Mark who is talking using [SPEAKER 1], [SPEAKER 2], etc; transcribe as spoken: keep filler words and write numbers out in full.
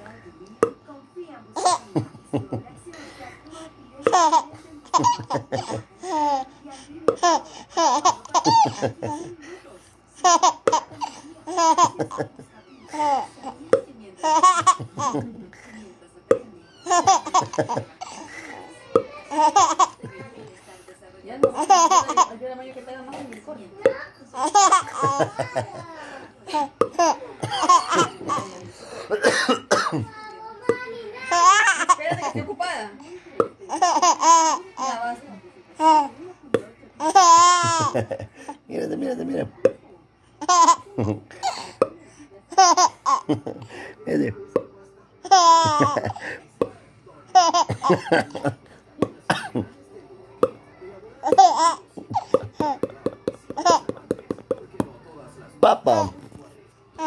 [SPEAKER 1] Ya no, ayúdame yo que te haga más en mi corte. Espérate que estoy ocupada. Ya basta.
[SPEAKER 2] Mírate, mírate, mira. Mírate. Papa.